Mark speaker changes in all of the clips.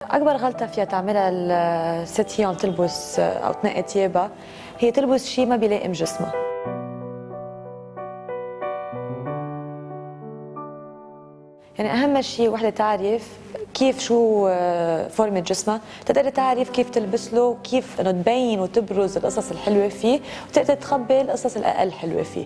Speaker 1: أكبر غلطة فيها تعملها الست هي عم تلبس أو تنقي ثيابها هي تلبس شيء ما بيلائم جسمها. يعني أهم شيء وحدة تعرف كيف شو فورمة جسمها، تقدر تعرف كيف تلبس له وكيف إنه تبين وتبرز القصص الحلوة فيه وتقدر تخبي القصص الأقل حلوة فيه.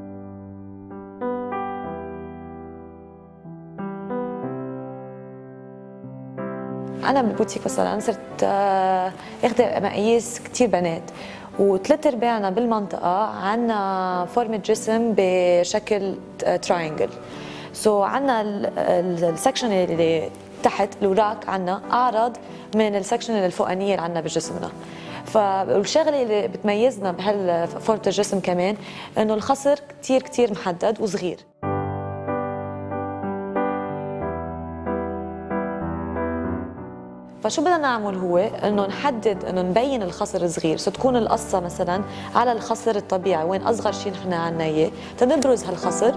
Speaker 1: أنا بالبوتيك مثلا صرت اخذ مقاييس كثير بنات، وثلاث ارباعنا بالمنطقة عنا فورمة جسم بشكل تراينجل. عنا السكشن اللي تحت الوراك عنا أعرض من السكشن الفوقانية اللي عنا بجسمنا. فالشغلة اللي بتميزنا بهالفورمة الجسم كمان إنه الخصر كثير كثير محدد وصغير. فشو بدنا نعمل هو انه نحدد انه نبين الخصر الصغير، تكون القصه مثلا على الخصر الطبيعي وين اصغر شيء نحن عنا اياه، تنبرز هالخصر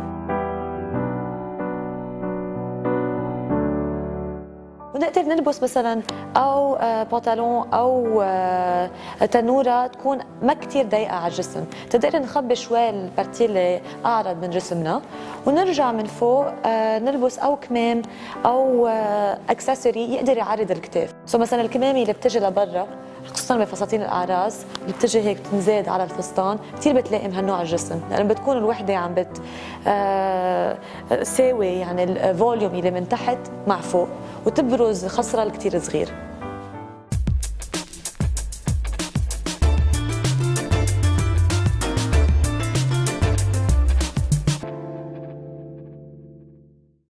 Speaker 1: ونقدر نلبس مثلا او بنطلون او تنوره تكون ما كثير ضيقه على الجسم، تقدر نخبي شوي البارتي اللي اعرض من جسمنا ونرجع من فوق نلبس او كمام او اكسسوري يقدر يعرض الكتاف. مثلا الكمامه اللي بتجي لبرا خصوصا بفساتين الاعراس اللي بتجي هيك تنزاد على الفستان كثير بتلائم هالنوع الجسم، لانه بتكون الوحده عم بتساوي يعني الفوليوم اللي من تحت مع فوق وتبرز خصرها الكثير صغير.